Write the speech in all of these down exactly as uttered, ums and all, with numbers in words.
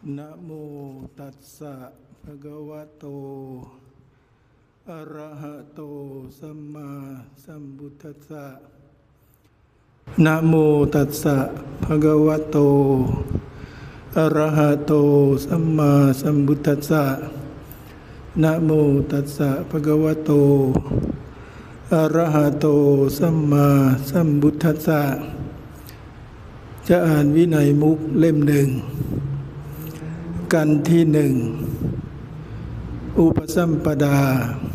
นะโมตัสสะภะคะวะโตอะระหะโตสัมมาสัมพุทธัสสะนะโมตัสสะภะคะวะโตอะระหะโตสัมมาสัมพุทธัสสะนะโมตัสสะภะคะวะโตอะระหะโตสัมมาสัมพุทธัสสะจะอ่านวินัยมุขเล่มหนึ่งกันที่หนึ่งอุปสัมปดา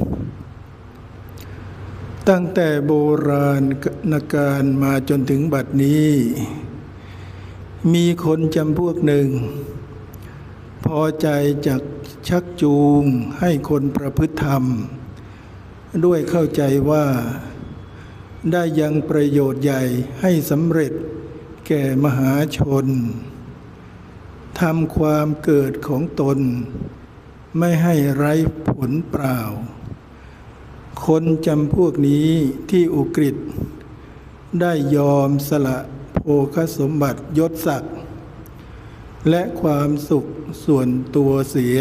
ตั้งแต่โบราณกาลมาจนถึงบัดนี้มีคนจำพวกหนึ่งพอใจจากชักจูงให้คนประพฤติธรรมด้วยเข้าใจว่าได้ยังประโยชน์ใหญ่ให้สำเร็จแก่มหาชนทำความเกิดของตนไม่ให้ไร้ผลเปล่าคนจำพวกนี้ที่อุกฤษได้ยอมสละโภคสมบัติยศศักดิ์และความสุขส่วนตัวเสีย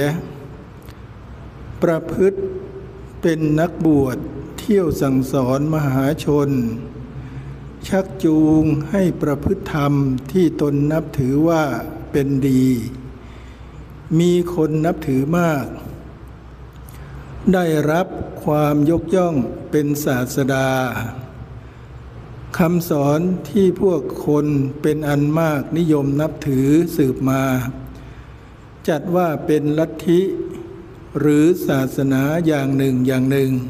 ประพฤติเป็นนักบวชเที่ยวสั่งสอนมหาชนชักจูงให้ประพฤติธรรมที่ตนนับถือว่าเป็นดีมีคนนับถือมากได้รับความยกย่องเป็นศาสดาคำสอนที่พวกคนเป็นอันมากนิยมนับถือสืบมาจัดว่าเป็นลัทธิหรือศาสนาอย่างหนึ่งอย่างหนึ่ง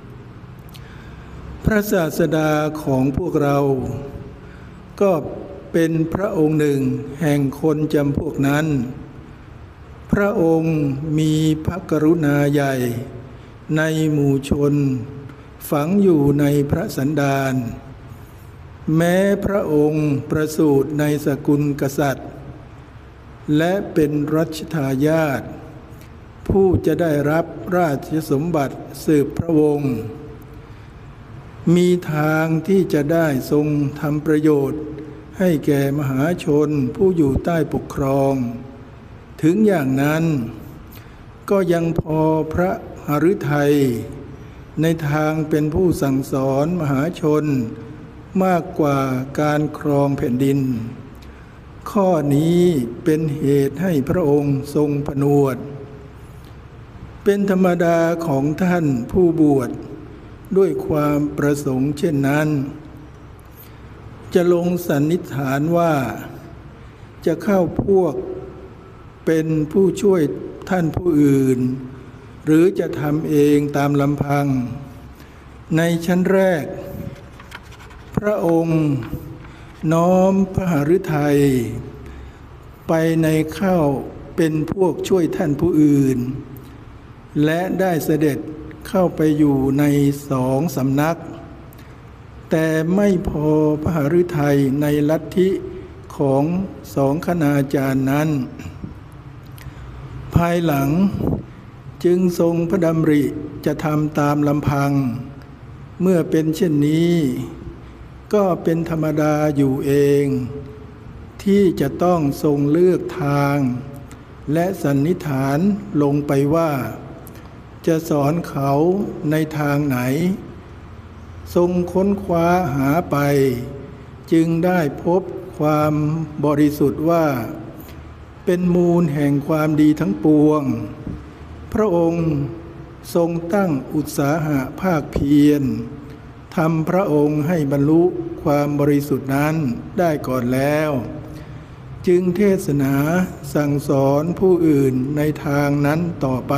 พระศาสดาของพวกเราก็เป็นพระองค์หนึ่งแห่งคนจำพวกนั้นพระองค์มีพระกรุณาใหญ่ในหมู่ชนฝังอยู่ในพระสันดานแม้พระองค์ประสูติในสกุลกษัตริย์และเป็นรัชทายาทผู้จะได้รับราชสมบัติสืบพระวงศ์มีทางที่จะได้ทรงทำประโยชน์ให้แก่มหาชนผู้อยู่ใต้ปกครองถึงอย่างนั้นก็ยังพอพระหฤทัยในทางเป็นผู้สั่งสอนมหาชนมากกว่าการครองแผ่นดินข้อนี้เป็นเหตุให้พระองค์ทรงผนวดเป็นธรรมดาของท่านผู้บวชด้วยความประสงค์เช่นนั้นจะลงสันนิษฐานว่าจะเข้าพวกเป็นผู้ช่วยท่านผู้อื่นหรือจะทำเองตามลำพังในชั้นแรกพระองค์น้อมพระหฤทัยไปในเข้าเป็นพวกช่วยท่านผู้อื่นและได้เสด็จเข้าไปอยู่ในสองสำนักแต่ไม่พอพระหฤทัยในลัทธิของสองคณาจารย์นั้นภายหลังจึงทรงพระดำริจะทำตามลำพังเมื่อเป็นเช่นนี้ก็เป็นธรรมดาอยู่เองที่จะต้องทรงเลือกทางและสันนิษฐานลงไปว่าจะสอนเขาในทางไหนทรงค้นคว้าหาไปจึงได้พบความบริสุทธิ์ว่าเป็นมูลแห่งความดีทั้งปวงพระองค์ทรงตั้งอุตสาหะภาคเพียรทำพระองค์ให้บรรลุความบริสุทธิ์นั้นได้ก่อนแล้วจึงเทศนาสั่งสอนผู้อื่นในทางนั้นต่อไป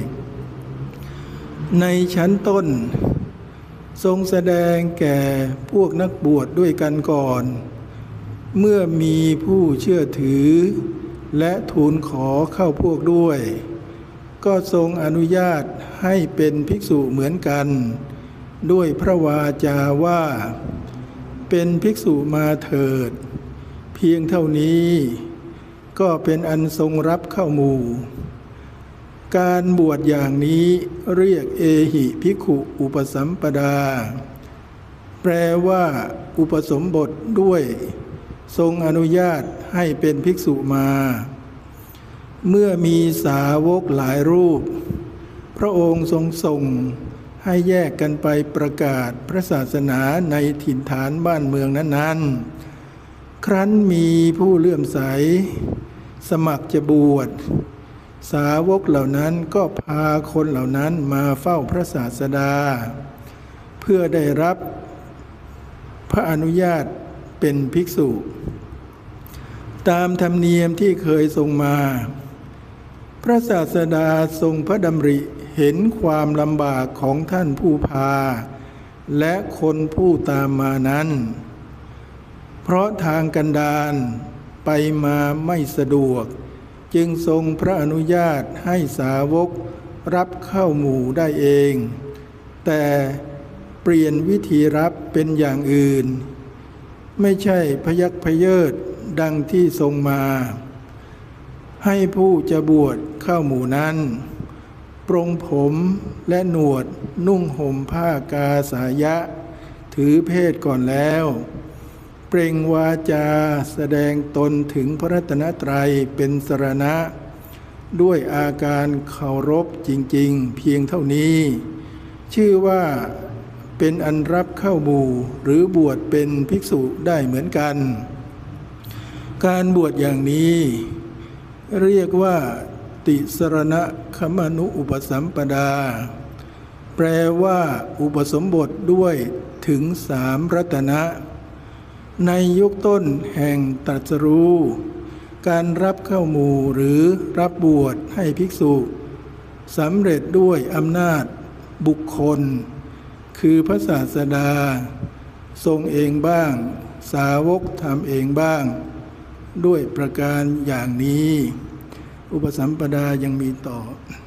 ในชั้นต้นทรงแสดงแก่พวกนักบวชด้วยกันก่อนเมื่อมีผู้เชื่อถือและทูลขอเข้าพวกด้วยก็ทรงอนุญาตให้เป็นภิกษุเหมือนกันด้วยพระวาจาว่าเป็นภิกษุมาเถิดเพียงเท่านี้ก็เป็นอันทรงรับเข้าหมู่การบวชอย่างนี้เรียกเอหิภิกขุอุปสัมปดาแปลว่าอุปสมบทด้วยทรงอนุญาตให้เป็นภิกษุมาเมื่อมีสาวกหลายรูปพระองค์ทรงส่งให้แยกกันไปประกาศพระศาสนาในถิ่นฐานบ้านเมืองนั้นๆครั้นมีผู้เลื่อมใสสมัครจะบวชสาวกเหล่านั้นก็พาคนเหล่านั้นมาเฝ้าพระศาสดาเพื่อได้รับพระอนุญาตเป็นภิกษุตามธรรมเนียมที่เคยทรงมาพระศาสดาทรงพระดำริเห็นความลำบากของท่านผู้พาและคนผู้ตามมานั้นเพราะทางกันดารไปมาไม่สะดวกจึงทรงพระอนุญาตให้สาวกรับเข้าหมู่ได้เองแต่เปลี่ยนวิธีรับเป็นอย่างอื่นไม่ใช่พยักพเยิดดังที่ทรงมาให้ผู้จะบวชเข้าหมู่นั้นปรงผมและหนวดนุ่งห่มผ้ากาสายะถือเพศก่อนแล้วเปล่งวาจาแสดงตนถึงพระรัตนตรัยเป็นสรณะด้วยอาการเคารพจริงๆเพียงเท่านี้ชื่อว่าเป็นอันรับเข้าหมู่หรือบวชเป็นภิกษุได้เหมือนกันการบวชอย่างนี้เรียกว่าติสรณคมนุอุปสัมปดาแปลว่าอุปสมบทด้วยถึงสามรัตนะในยุคต้นแห่งตรัสรู้การรับเข้าหมู่หรือรับบวชให้ภิกษุสำเร็จด้วยอำนาจบุคคลคือพระศาสดาทรงเองบ้างสาวกทำเองบ้างด้วยประการอย่างนี้อุปสัมปดายังมีต่อ